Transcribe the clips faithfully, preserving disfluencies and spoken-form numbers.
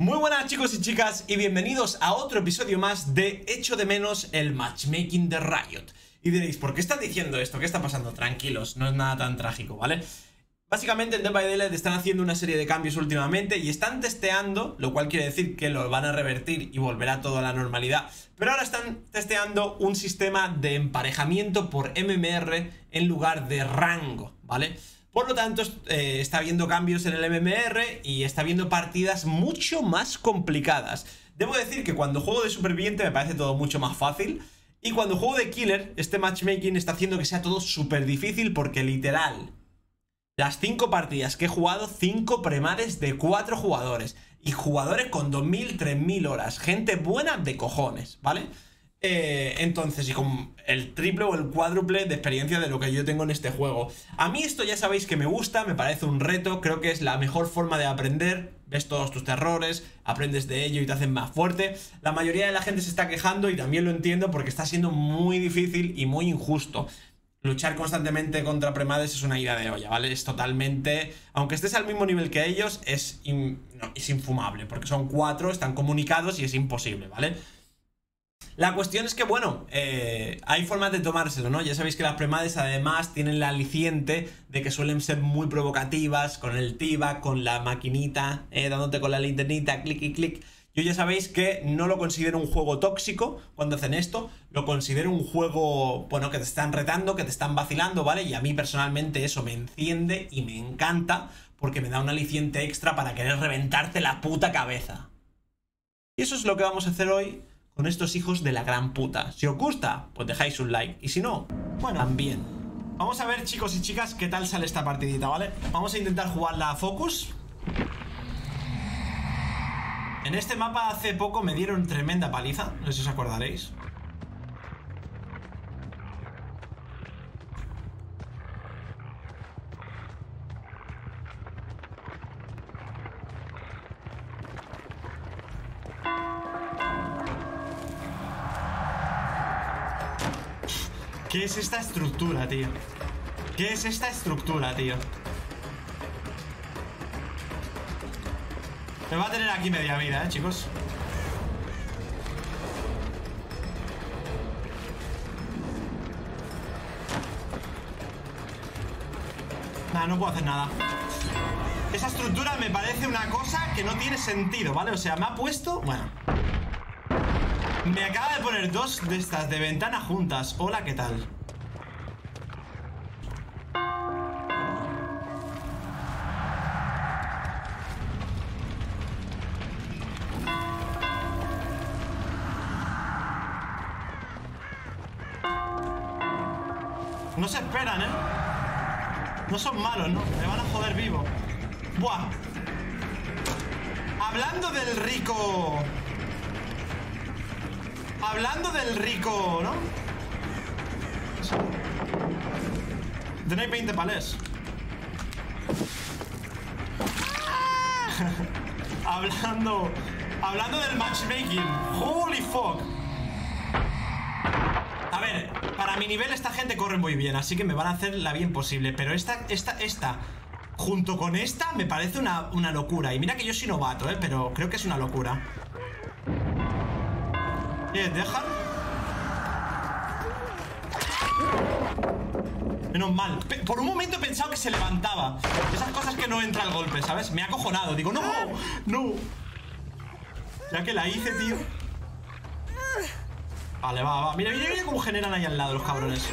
Muy buenas chicos y chicas y bienvenidos a otro episodio más de Echo de menos el matchmaking de Riot. Y diréis, ¿por qué estás diciendo esto? ¿Qué está pasando? Tranquilos, no es nada tan trágico, ¿vale? Básicamente en Dead by Daylight están haciendo una serie de cambios últimamente y están testeando, lo cual quiere decir que lo van a revertir y volverá todo a la normalidad. Pero ahora están testeando un sistema de emparejamiento por M M R en lugar de rango, ¿vale? Por lo tanto, eh, está habiendo cambios en el M M R y está habiendo partidas mucho más complicadas. Debo decir que cuando juego de superviviente me parece todo mucho más fácil. Y cuando juego de killer, este matchmaking está haciendo que sea todo súper difícil porque literal, las cinco partidas que he jugado, cinco premades de cuatro jugadores. Y jugadores con dos mil, tres mil horas. Gente buena de cojones, ¿vale? Eh, entonces, y con el triple o el cuádruple de experiencia de lo que yo tengo en este juego. A mí esto ya sabéis que me gusta, me parece un reto, creo que es la mejor forma de aprender. Ves todos tus errores, aprendes de ello y te hacen más fuerte. La mayoría de la gente se está quejando y también lo entiendo porque está siendo muy difícil y muy injusto. Luchar constantemente contra premades es una ida de olla, ¿vale? Es totalmente... Aunque estés al mismo nivel que ellos, es, in... no, es infumable, porque son cuatro, están comunicados y es imposible, ¿vale? La cuestión es que, bueno, eh, hay formas de tomárselo, ¿no? Ya sabéis que las premades además tienen la aliciente de que suelen ser muy provocativas, con el tiba, con la maquinita, eh, dándote con la linternita, clic y clic. Yo ya sabéis que no lo considero un juego tóxico cuando hacen esto, lo considero un juego, bueno, que te están retando, que te están vacilando, ¿vale? Y a mí personalmente eso me enciende y me encanta porque me da un aliciente extra para querer reventarte la puta cabeza. Y eso es lo que vamos a hacer hoy con estos hijos de la gran puta. Si os gusta, pues dejáis un like. Y si no, bueno, también. Vamos a ver, chicos y chicas, qué tal sale esta partidita, ¿vale? Vamos a intentar jugarla a Focus. En este mapa hace poco me dieron tremenda paliza, no sé si os acordaréis. ¿Qué es esta estructura, tío? ¿Qué es esta estructura, tío? Me va a tener aquí media vida, eh, chicos. Nada, no puedo hacer nada. Esa estructura me parece una cosa que no tiene sentido, ¿vale? O sea, me ha puesto... Bueno, me acaba de poner dos de estas de ventana juntas. Hola, ¿qué tal? No se esperan, ¿eh? No son malos, ¿no? Me van a joder vivo. Buah. Hablando del rico... Hablando del rico, ¿no? Tenéis veinte palés. Hablando... Hablando del matchmaking. Holy fuck. A ver, para mi nivel esta gente corre muy bien, así que me van a hacer la bien posible. Pero esta, esta, esta, junto con esta, me parece una, una locura. Y mira que yo soy novato, ¿eh? Pero creo que es una locura. ¿Qué? ¿Dejan? Menos mal. Por un momento he pensado que se levantaba. Esas cosas que no entra el golpe, ¿sabes? Me ha acojonado. Digo, no, no. Ya que la hice, tío. Vale, va, va. Mira, mira, mira cómo generan ahí al lado los cabrones.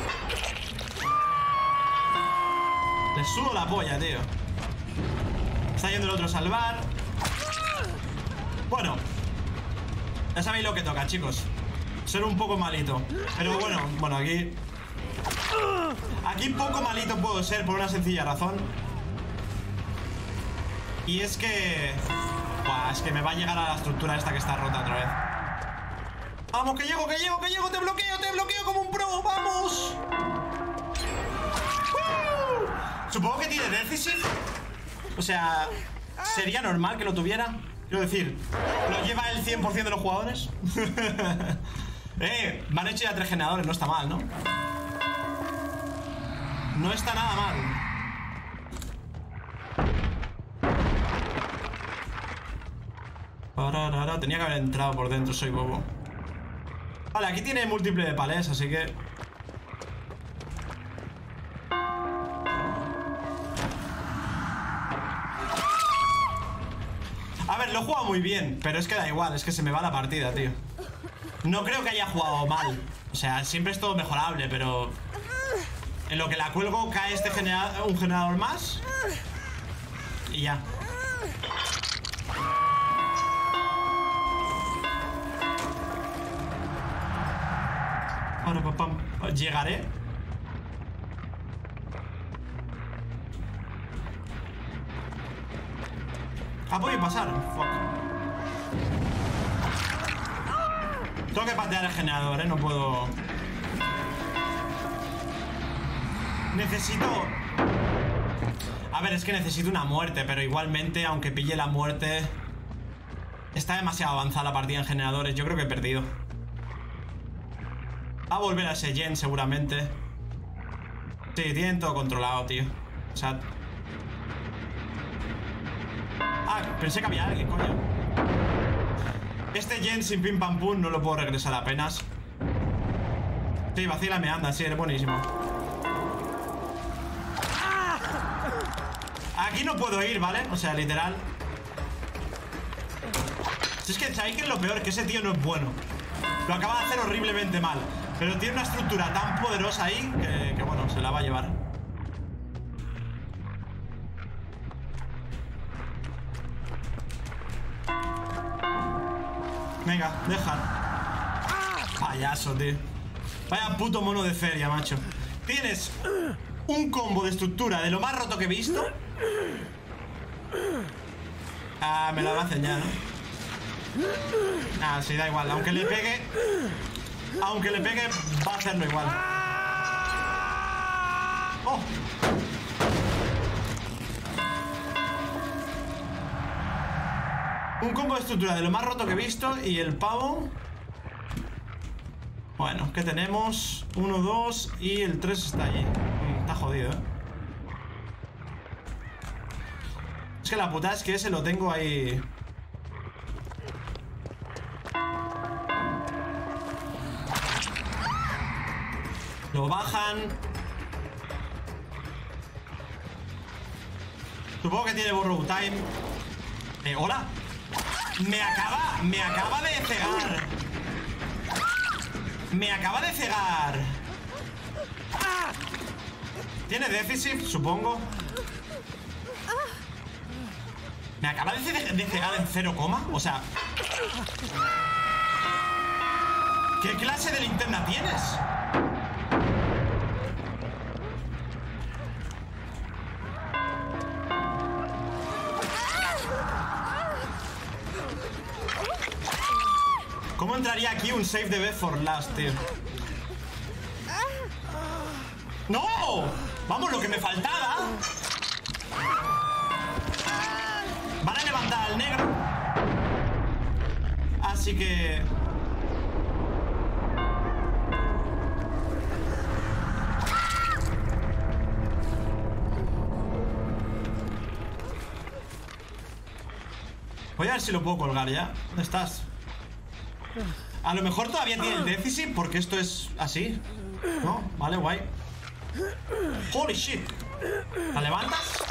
Les sudo la polla, tío. Está yendo el otro a salvar. Bueno, ya sabéis lo que toca, chicos. Ser un poco malito. Pero bueno, bueno, aquí... Aquí poco malito puedo ser por una sencilla razón. Y es que... Buah, es que me va a llegar a la estructura esta que está rota otra vez. ¡Vamos, que llego, que llego, que llego! ¡Te bloqueo, te bloqueo como un pro! ¡Vamos! ¡Uh! Supongo que tiene déficit. O sea, ¿sería normal que lo tuviera? Quiero decir, ¿lo lleva el cien por cien de los jugadores? Eh, me han hecho ya tres generadores, no está mal, ¿no? No está nada mal. Tenía que haber entrado por dentro, soy bobo. Vale, aquí tiene múltiple de palés, así que... A ver, lo he jugado muy bien, pero es que da igual, es que se me va la partida, tío. No creo que haya jugado mal. O sea, siempre es todo mejorable, pero... En lo que la cuelgo cae este generador, un generador más. Y ya. Ahora, papá, llegaré. Ah, voy a pasar. Fuck. Tengo que patear el generador, eh. No puedo. Necesito. A ver, es que necesito una muerte, pero igualmente, aunque pille la muerte, está demasiado avanzada la partida en generadores. Yo creo que he perdido. Va a volver a ese gen seguramente. Sí, tienen todo controlado, tío. O sea... Ah, pensé que había alguien, coño. Este gen sin pim pam pum no lo puedo regresar apenas. Sí, vacila me anda, sí, eres buenísimo. Aquí no puedo ir, ¿vale? O sea, literal. Si es que sabéis que es lo peor, que ese tío no es bueno. Lo acaba de hacer horriblemente mal. Pero tiene una estructura tan poderosa ahí que, que bueno, se la va a llevar. Venga, deja. Payaso, tío. Vaya puto mono de feria, macho. Tienes un combo de estructura de lo más roto que he visto. Ah, me lo hacen ya, ¿no? Ah, sí, da igual. Aunque le pegue... Aunque le pegue, va a hacerlo igual. ¡Oh! Un combo de estructura de lo más roto que he visto. Y el pavo... Bueno, ¿qué tenemos? Uno, dos y el tres está allí. Está jodido, ¿eh? Es que la putada es que ese lo tengo ahí... Lo bajan. Supongo que tiene borrow time. Eh, hola. Me acaba, me acaba de cegar. Me acaba de cegar. Tiene déficit, supongo. Me acaba de, ce de cegar en cero coma. O sea, ¿qué clase de linterna tienes? ¿Cómo entraría aquí un save de Best for Last, tío? ¡No! ¡Vamos, lo que me faltaba! Van a levantar al negro. Así que... Voy a ver si lo puedo colgar ya. ¿Dónde estás? A lo mejor todavía tiene el déficit porque esto es así. No, vale, guay. Holy shit. ¿La levantas?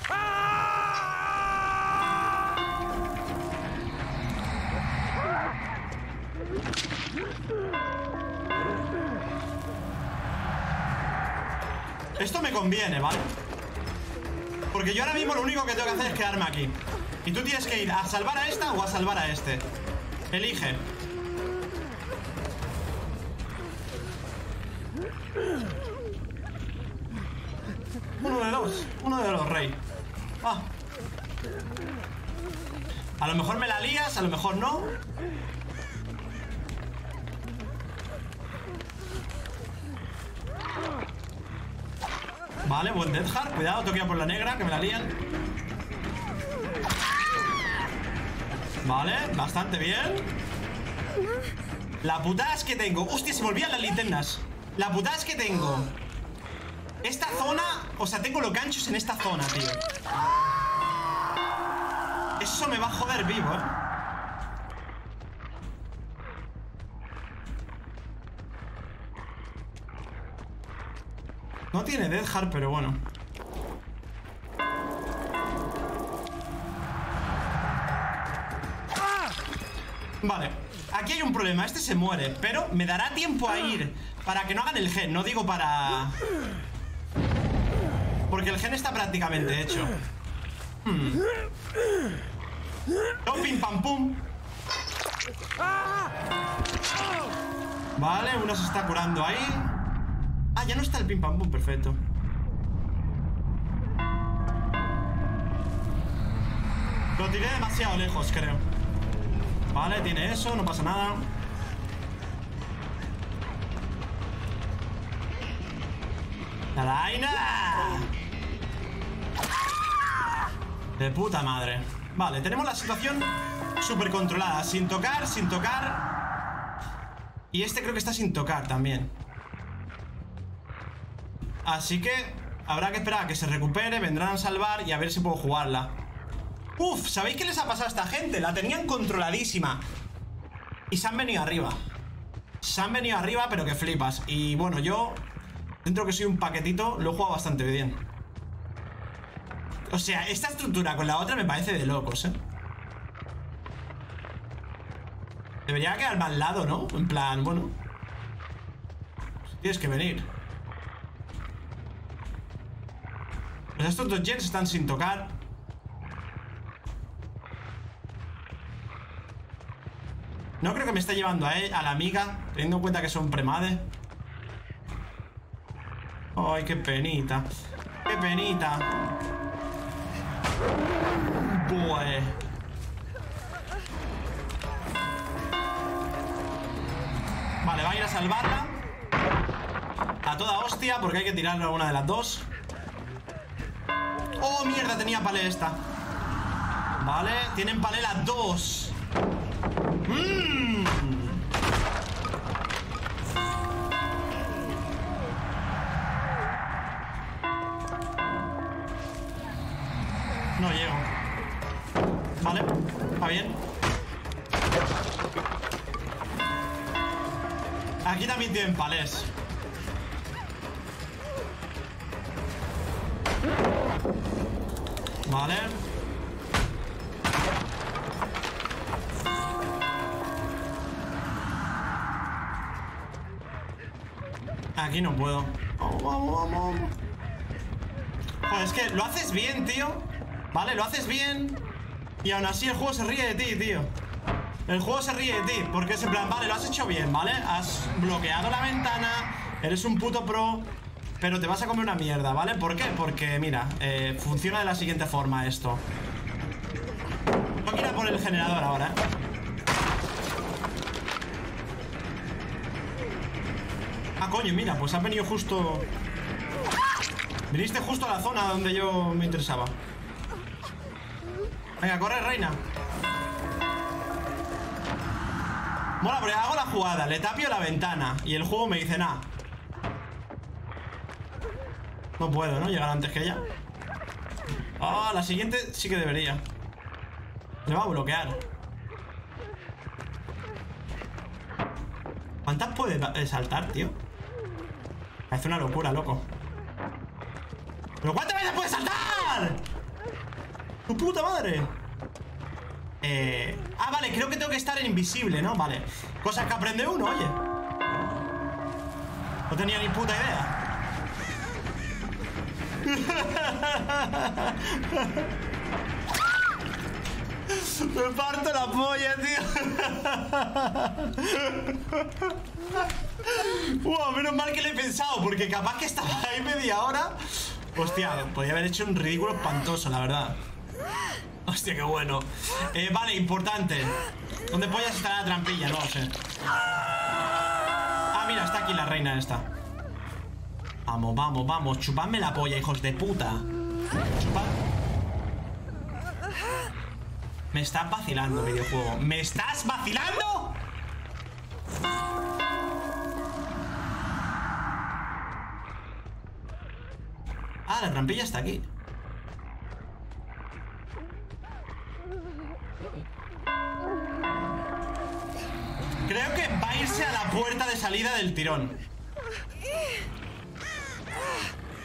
Esto me conviene, ¿vale? Porque yo ahora mismo lo único que tengo que hacer es quedarme aquí. Y tú tienes que ir a salvar a esta o a salvar a este. Elige. Uno de dos. Uno de los rey. Ah. A lo mejor me la lías, a lo mejor no. Vale, buen Death Heart. Cuidado, tengo que ir por la negra, que me la lían. Vale, bastante bien. La putada es que tengo... Hostia, se me olvidan las linternas. La putada es que tengo... Esta zona... O sea, tengo los ganchos en esta zona, tío. Eso me va a joder vivo, ¿eh? No tiene Death Heart, pero bueno. Vale, aquí hay un problema. Este se muere, pero me dará tiempo a ir para que no hagan el gen. No digo para... porque el gen está prácticamente hecho. hmm. No, pim pam pum. Vale, uno se está curando ahí. Ah, ya no está el pim pam pum, perfecto. Lo tiré demasiado lejos, creo. Vale, tiene eso, no pasa nada. ¡La vaina! De puta madre. Vale, tenemos la situación súper controlada. Sin tocar, sin tocar. Y este creo que está sin tocar también. Así que habrá que esperar a que se recupere. Vendrán a salvar y a ver si puedo jugarla. Uf, ¿sabéis qué les ha pasado a esta gente? La tenían controladísima y se han venido arriba. Se han venido arriba, pero que flipas. Y bueno, yo, dentro que soy un paquetito, lo he jugado bastante bien. O sea, esta estructura con la otra me parece de locos, ¿eh? Debería quedar más al lado, ¿no? En plan, bueno, tienes que venir. Pues estos dos jets están sin tocar. No creo que me esté llevando a, él, a la amiga, teniendo en cuenta que son premades. Ay, qué penita. Qué penita. Pues... vale, va a ir a salvarla a toda hostia, porque hay que tirarle a una de las dos. Oh, mierda, tenía palé esta. Vale, tienen palé las dos. Mmm. No llego. Vale, está bien. Aquí también tienen palés. Vale. Aquí no puedo. Vamos, vamos, vamos. Joder, es que lo haces bien, tío. Vale, lo haces bien. Y aún así el juego se ríe de ti, tío. El juego se ríe de ti. Porque es en plan, vale, lo has hecho bien, ¿vale? Has bloqueado la ventana. Eres un puto pro. Pero te vas a comer una mierda, ¿vale? ¿Por qué? Porque, mira, eh, funciona de la siguiente forma esto. No quiero por el generador ahora, ¿eh? Ah, coño, mira, pues has venido justo... viniste justo a la zona donde yo me interesaba. Venga, corre, reina. Mola, porque hago la jugada, le tapio la ventana y el juego me dice nada. No puedo, ¿no? Llegar antes que ella. Ah, la siguiente sí que debería. Le va a bloquear. ¿Cuántas puede saltar, tío? Parece una locura, loco. ¿Pero cuántas veces puede saltar? ¡Tu puta madre! Eh... Ah, vale, creo que tengo que estar en invisible, ¿no? Vale. Cosas que aprende uno, oye. No tenía ni puta idea. Me parto la polla, tío. Wow, menos mal que le he pensado, porque capaz que estaba ahí media hora. Hostia, podría haber hecho un ridículo espantoso, la verdad. Hostia, qué bueno. eh, Vale, importante. ¿Dónde pollas estará la trampilla? No lo sé. Ah, mira, está aquí la reina esta. Vamos, vamos, vamos. Chupadme la polla, hijos de puta. Chupad. Me estás vacilando, videojuego. ¿Me estás vacilando? Ah, la trampilla está aquí. Creo que va a irse a la puerta de salida del tirón.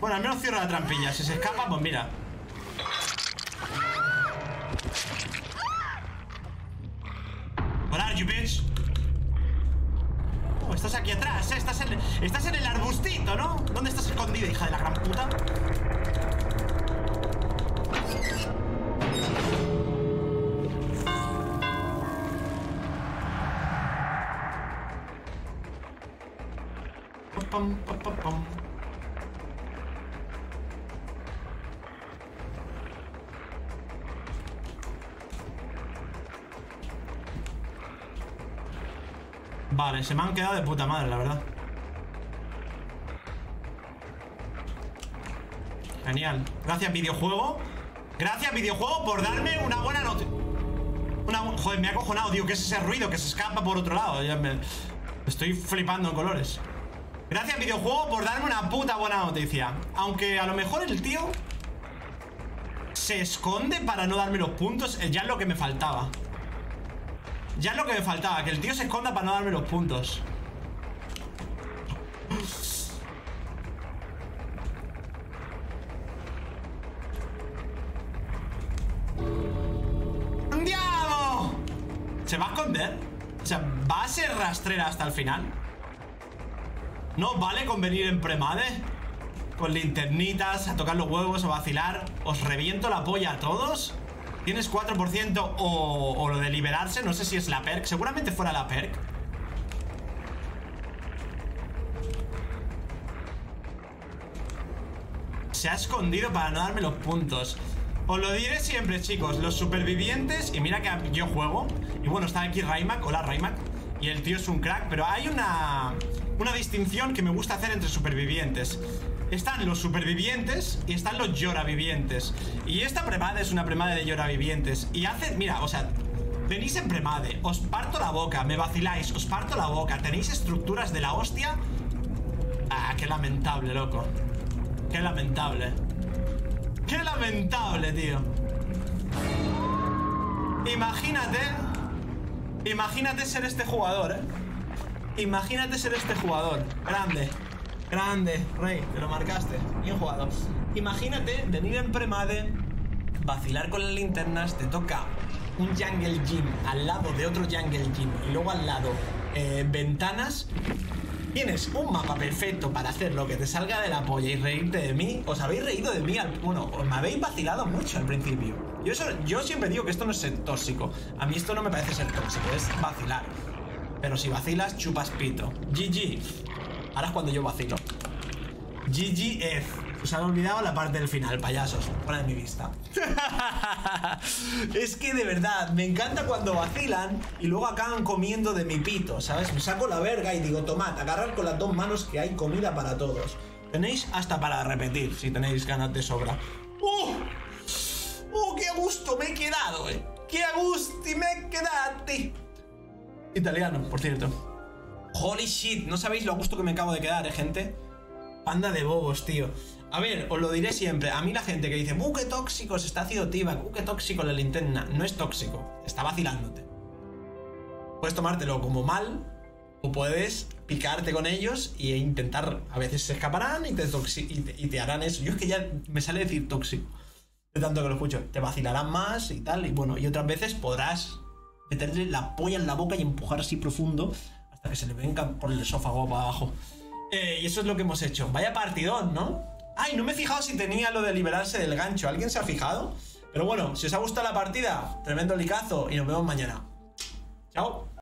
Bueno, al menos cierro la trampilla. Si se escapa, pues mira. Where are you, bitch? Oh, estás aquí atrás, ¿eh? Estás en, estás en el arbustito, ¿no? ¿Dónde estás escondida, hija de la gran puta? Pam, pam, pam, pam. Vale, se me han quedado de puta madre, la verdad. Genial. Gracias, videojuego. Gracias, videojuego, por darme una buena nota. Una... Joder, me ha acojonado, tío. ¿Qué es ese ruido que se escapa por otro lado? Ya me... Estoy flipando en colores. Gracias, videojuego, por darme una puta buena noticia. Aunque a lo mejor el tío se esconde para no darme los puntos. Ya es lo que me faltaba. Ya es lo que me faltaba, que el tío se esconda para no darme los puntos. ¡Diablo! ¿Se va a esconder? O sea, ¿va a ser rastrera hasta el final? ¿No vale con venir en premade? Con linternitas, a tocar los huevos, a vacilar. ¿Os reviento la polla a todos? Tienes cuatro por ciento o, o lo de liberarse. No sé si es la perk. Seguramente fuera la perk. Se ha escondido para no darme los puntos. Os lo diré siempre, chicos. Los supervivientes. Y mira que yo juego. Y bueno, está aquí Raymac. Hola, Raymac. Y el tío es un crack. Pero hay una, una distinción que me gusta hacer entre supervivientes. Están los supervivientes y están los lloravivientes. Y esta premade es una premade de lloravivientes. Y hace, mira, o sea, venís en premade, os parto la boca, me vaciláis, os parto la boca, tenéis estructuras de la hostia. Ah, qué lamentable, loco. Qué lamentable. Qué lamentable, tío. Imagínate. Imagínate ser este jugador, eh. Imagínate ser este jugador. Grande. Grande, Rey, te lo marcaste. Bien jugado. Imagínate venir en premade, vacilar con las linternas, te toca un jungle gym al lado de otro jungle gym y luego al lado eh, ventanas. Tienes un mapa perfecto para hacer lo que te salga de la polla y reírte de mí. Os habéis reído de mí, al, bueno, me habéis vacilado mucho al principio. Yo, eso, yo siempre digo que esto no es ser tóxico. A mí esto no me parece ser tóxico, es vacilar. Pero si vacilas, chupas pito. G G. Ahora es cuando yo vacilo. G G F. Os han olvidado la parte del final, payasos. Fuera de mi vista. Es que de verdad, me encanta cuando vacilan y luego acaban comiendo de mi pito, ¿sabes? Me saco la verga y digo, tomad, agarrar con las dos manos que hay comida para todos. Tenéis hasta para repetir, si tenéis ganas de sobra. ¡Uh! ¡Uh, qué a gusto me he quedado, eh! ¡Qué a gusto me he quedado! Italiano, por cierto. Holy shit, no sabéis lo a gusto que me acabo de quedar, eh, gente. Panda de bobos, tío. A ver, os lo diré siempre. A mí la gente que dice, ¡uh, qué tóxico! Se está haciendo T-Bag, ¡uh, qué tóxico la linterna! No es tóxico, está vacilándote. Puedes tomártelo como mal, o puedes picarte con ellos e intentar. A veces se escaparán y te, toxi y te, y te harán eso. Yo es que ya me sale decir tóxico de tanto que lo escucho. Te vacilarán más y tal. Y bueno, y otras veces podrás meterle la polla en la boca y empujar así profundo hasta que se le venga por el esófago para abajo. Eh, y eso es lo que hemos hecho. Vaya partidón, ¿no? Ay, no me he fijado si tenía lo de liberarse del gancho. ¿Alguien se ha fijado? Pero bueno, si os ha gustado la partida, tremendo licazo y nos vemos mañana. Chao.